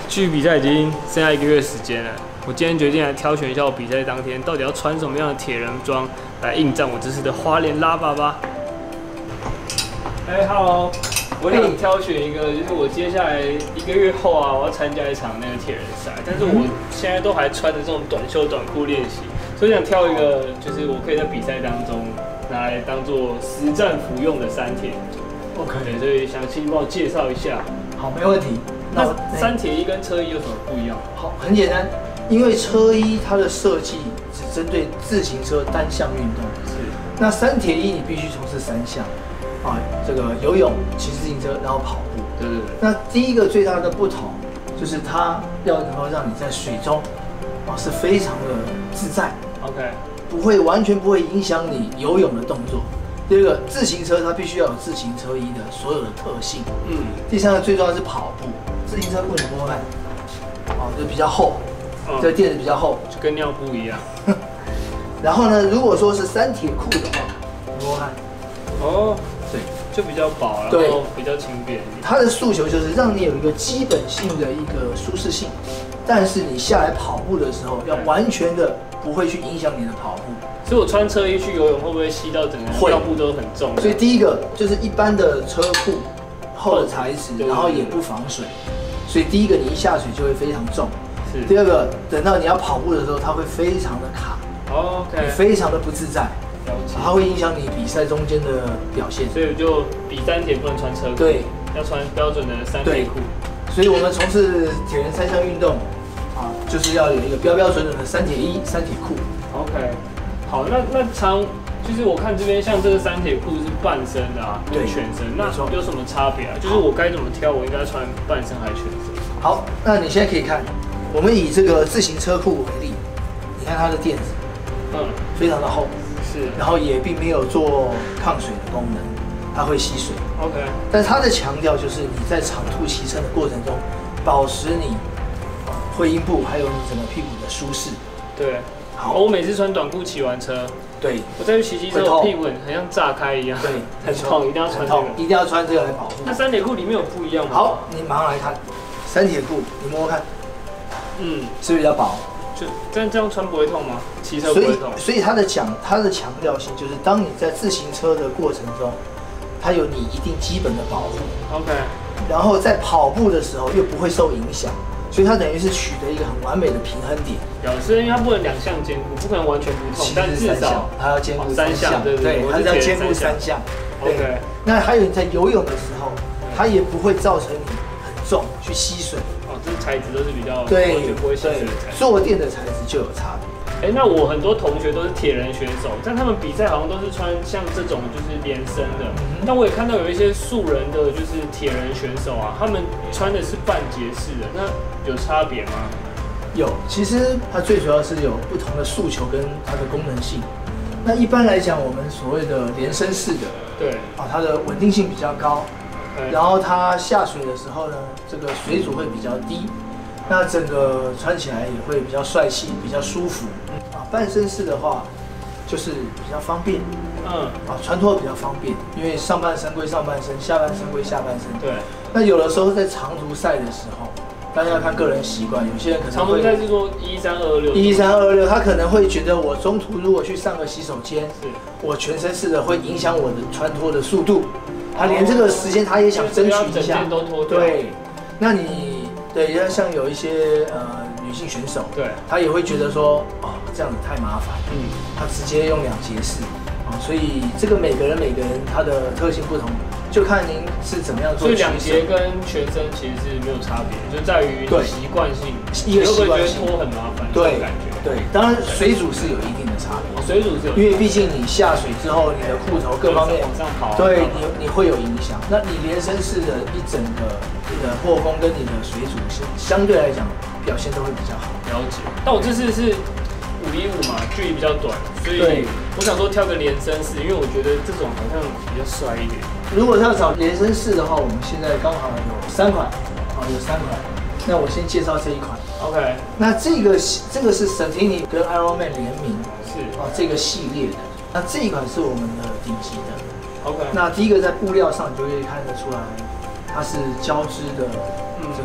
距比赛已经剩下1个月时间了，我今天决定来挑选一下我比赛当天到底要穿什么样的铁人装来应战我这次的花莲拉爸爸。Hello， 我想挑选一个，就是我接下来1个月后啊，我要参加一场那个铁人赛，但是我现在都还穿着这种短袖短裤练习，所以想挑一个，就是我可以在比赛当中拿来当做实战服用的三铁。OK， 对，所以详细帮我介绍一下。 好，没问题。 那三铁衣跟车衣有什么不一样？ 好，很简单，因为车衣它的设计只针对自行车单项运动，是。那三铁衣你必须从事3项，啊，这个游泳、骑自行车，然后跑步。对。那第一个最大的不同就是它要能够让你在水中，啊，是非常的自在。OK， 完全不会影响你游泳的动作。第二个，自行车它必须要有自行车衣的所有的特性。第三个最重要的是跑步。自行车裤你摸看，哦，就比较厚，这个垫子比较厚， 就跟尿布一样。 然后呢，如果说是三铁裤的话，你摸看， 哦，对，就比较薄，然后比较轻便。 它的诉求就是让你有一个基本性的一个舒适性，但是你下来跑步的时候，要完全的不会去影响你的跑步。 所以我穿车衣去游泳会不会吸到整个尿布都很重？ 所以第一个就是一般的车裤，厚的材质，然后也不防水。所以第一个，你一下水就会非常重。是。第二个，等到你要跑步的时候，它会非常的卡。OK。非常的不自在。了解。它会影响你比赛中间的表现。 所以我就比三铁不能穿车裤。对。要穿标准的三铁裤。 所以我们从事铁人3项运动，啊，就是要有一个标准的三铁衣、三铁裤。 OK。好，那就是我看这边像这个三铁裤是半身的啊，对，全身，那有什么差别啊？就是我该怎么挑？我应该穿半身还是全身？ 好，那你现在可以看，我们以这个自行车裤为例，你看它的垫子，非常的厚，是，然后也并没有做抗水的功能，它会吸水。OK， 但是它的强调就是你在长途骑乘的过程中，保持你会阴部还有你整个屁股的舒适。对。好，我每次穿短裤骑完车，对，我再去骑机车，我屁股很像炸开一样，对，很痛，一定要穿这个，一定要穿这个来保护。那三铁裤里面有不一样吗？好，你马上来看，三铁裤，你摸摸看，是不是比较薄？就这样穿不会痛吗？骑车不会痛。所以它的强调性就是，当你在自行车的过程中，它有你一定基本的保护 ，OK， 然后在跑步的时候又不会受影响。所以它等于是取得一个很完美的平衡点。所以因为它不能2项兼顾，不可能完全不痛，但至少它要兼顾3项，对，它是要兼顾3项。OK。那还有你在游泳的时候，它也不会造成你很重去吸水。哦，这材质都是比较完全不会吸水的材质。坐垫的材质就有差别。那我很多同学都是铁人选手，但他们比赛好像都是穿像这种就是连身的。但我也看到有一些素人的，就是铁人选手啊，他们穿的是半截式的，那有差别吗？有，其实它最主要是有不同的诉求跟它的功能性。那一般来讲，我们所谓的连身式的，对，啊，它的稳定性比较高，然后它下水的时候呢，这个水阻会比较低。那整个穿起来也会比较帅气，比较舒服。啊，半身式的话，就是比较方便。穿脱比较方便，因为上半身归上半身，下半身归下半身。对。那有的时候在长途赛的时候，大家要看个人习惯，有些人可能会长途赛是说1326，他可能会觉得我中途如果去上个洗手间，我全身式的会影响我的穿脱的速度。他连这个时间他也想争取一下。对。那你。对，像有一些女性选手，对，她也会觉得说，哦，这样子太麻烦，她直接用2节式，所以这个每个人他的特性不同，就看您是怎么样做。所以2节跟全身其实是没有差别，就在于习惯性，一个习惯性脱很麻烦，对感觉。对，当然水阻是有一定的差别，水阻是有，因为毕竟你下水之后，你的裤头各方面往上跑，对你会有影响。那你连身式的一整个你的破风跟你的水阻是相对来讲表现都会比较好。了解。但我这次是515嘛，距离比较短，所以我想说挑个连身式，因为我觉得这种好像比较帅一点。如果要找连身式的话，我们现在刚好有3款，有3款。那我先介绍这一款 ，OK。那这个是 Santini 跟 Ironman 联名，是这个系列的。那这一款是我们的顶级的 ，OK。那第一个在布料上你就可以看得出来，它是胶织的这个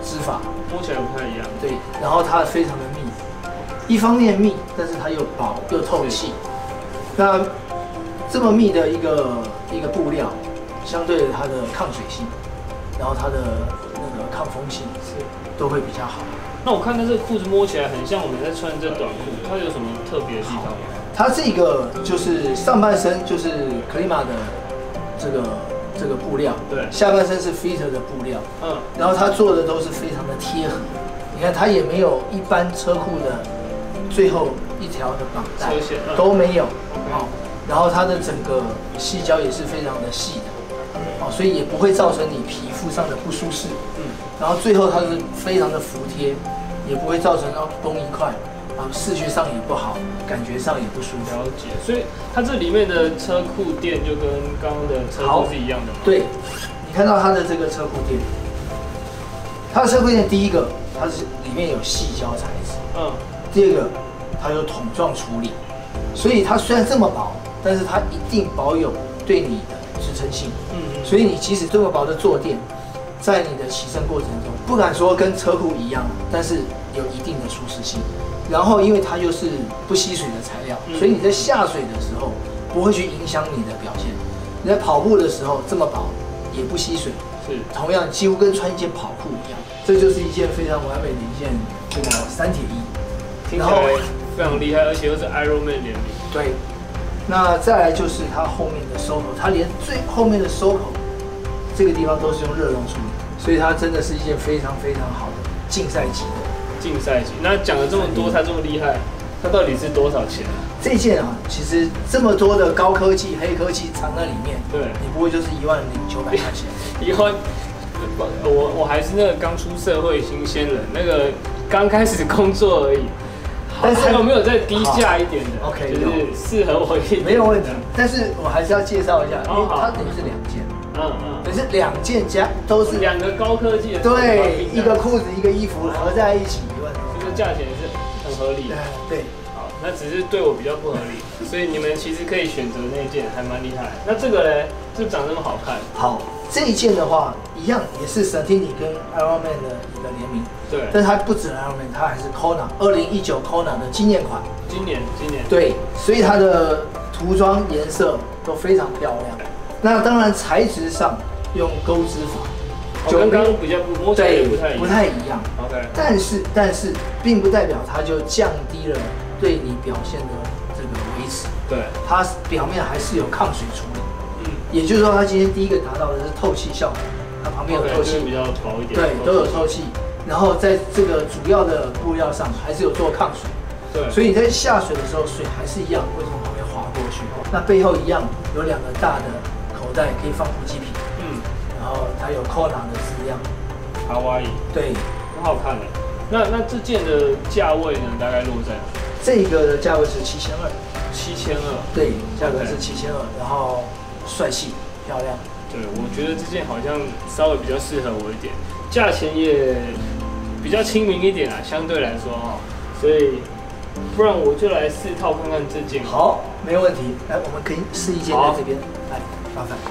织法， 摸起来不太一样。 对，然后它非常的密，一方面密，但是它又薄又透气。那这么密的一个布料，相对它的抗水性，然后它的那个抗风性都会比较好。 那我看它这个裤子摸起来很像我们在穿这短裤，它有什么特别的地方吗？ 它这个就是上半身就是 Klima 的这个布料， 对， 下半身是 Fitter 的布料，然后它做的都是非常的贴合。你看它也没有一般车裤的最后一条的绑带都没有，然后它的整个细胶也是非常的细的，所以也不会造成你皮肤上的不舒适。然后最后它是非常的服帖，也不会造成崩一块，视觉上也不好，感觉上也不舒服。 了解，所以它这里面的车裤垫就跟刚刚的车裤是一样的吗？ 对，你看到它的这个车裤垫，它的车裤垫第一个它是里面有细胶材质，第二个它有筒状处理，所以它虽然这么薄，但是它一定保有对你的支撑性。所以你即使这么薄的坐垫，在你的骑乘过程中，不敢说跟车裤一样，但是有一定的舒适性。然后因为它又是不吸水的材料，所以你在下水的时候不会去影响你的表现。你在跑步的时候这么薄也不吸水，是同样几乎跟穿一件跑裤一样。这就是一件非常完美的一件这个三铁衣， 听起来非常厉害，而且又是 Ironman 联名。 对，那再来就是它后面的收口，它连最后面的收口这个地方都是用热熔处理，所以它真的是一件非常非常好的竞赛级的。 竞赛级，那讲了这么多，它这么厉害，它到底是多少钱啊？ 这件啊，其实这么多的高科技、黑科技藏在里面， 对， 你不会就是10900块钱？ 以后我还是那个刚出社会新鲜人，那个刚开始工作而已。但是还有没有再低价一点的 ？OK， 就是适合我一点。 没有问题，但是我还是要介绍一下，因为它等于是2件。等于是2件加都是 2个高科技的， 对，一个裤子一个衣服合在一起， 这个价钱是很合理的。 对， 好，那只是对我比较不合理，所以你们其实可以选择那一件，还蛮厉害。那这个呢，就长这么好看。 好，这一件的话，一样也是 Santini 跟 Ironman 的一个联名。对，但是它不止 Ironman， 它还是 Kona 2019 Kona 的纪念款。今年。对，所以它的涂装颜色都非常漂亮。那当然，材质上用钩织法， 就跟刚刚比较摸起来也不太一样。OK， 但是并不代表它就降低了对你表现的这个维持。对，它表面还是有抗水处理。也就是说，它今天第一个达到的是透气效果，它旁边有透气， 比较薄一点。 对，都有透气。然后在这个主要的布料上还是有做抗水。对，所以你在下水的时候，水还是一样会从旁边滑过去。那背后一样有2个大的口袋可以放补给品，然后它有 Kona 的字样， 卡哇伊，对，很好看的。那这件的价位呢，大概落在哪？ 这个的价位是7200，对，价格是7200，然后帅气漂亮。 对，我觉得这件好像稍微比较适合我一点，价钱也比较亲民一点啦，相对来说哈，所以不然我就来4套看看这件。 好，没有问题。来，我们可以试一件在这边，来，麻烦。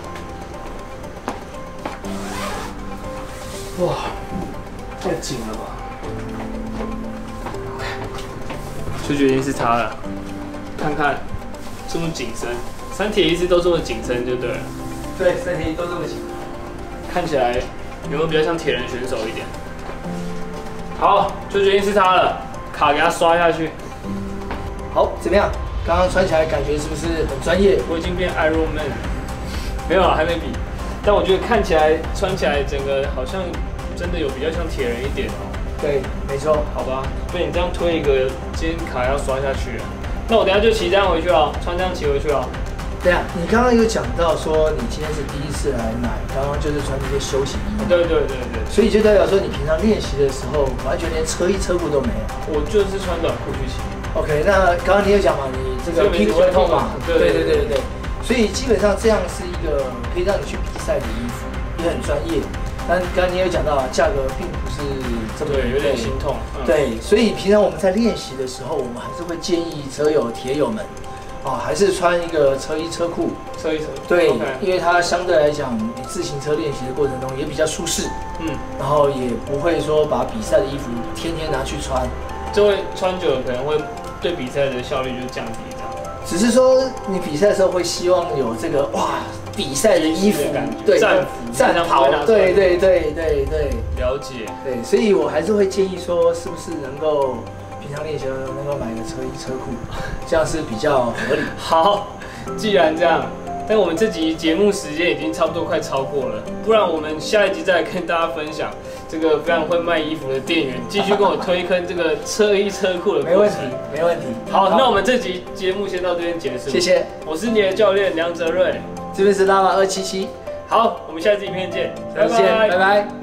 哇，太紧了吧！ 就决定是它了。看看这么紧身，三铁一直都这么紧身就对了。 对，三铁一都这么紧。 看起来有没有比较像铁人选手一点？好，就决定是它了，卡给它刷下去。 好，怎么样？刚刚穿起来感觉是不是很专业？ 我已经变 Ironman， 没有啊，还没比。但我觉得看起来、穿起来，整个好像真的有比较像铁人一点哦。 对，没错。 好吧，被你这样推一个，今天卡要刷下去了。那我等下就骑这样回去了，穿这样骑回去了。 对啊，你刚刚有讲到说你今天是第一次来买，刚刚就是穿这些休闲衣。 对。 所以就代表说你平常练习的时候，完全连车裤都没有。 我就是穿短裤去骑。 OK， 那刚刚你有讲嘛，你这个屁股会痛嘛？对。所以基本上这样是一个可以让你去比赛的衣服，也很专业。但刚刚你有讲到，价格并不是这么对，有点心痛。 对，所以平常我们在练习的时候，我们还是会建议车友、铁友们， 还是穿一个车衣车裤。 车衣车。 对，因为它相对来讲，你自行车练习的过程中也比较舒适。然后也不会说把比赛的衣服天天拿去穿， 就会穿久了可能会对比赛的效率就降低这样。 只是说你比赛的时候会希望有这个比赛的衣服， 对，战袍， 对， 了解， 对，所以我还是会建议说，是不是能够平常练习能够买个车衣车裤，这样是比较合理。 好，既然这样，但我们这集节目时间已经差不多快超过了，不然我们下一集再来跟大家分享这个非常会卖衣服的店员，继续跟我推坑这个车衣车裤的过程。 没问题。 好，那我们这集节目先到这边结束。 谢谢， 我是你的教练梁哲瑞， 这边是拉玛277。 好，我们下次影片见， 拜拜。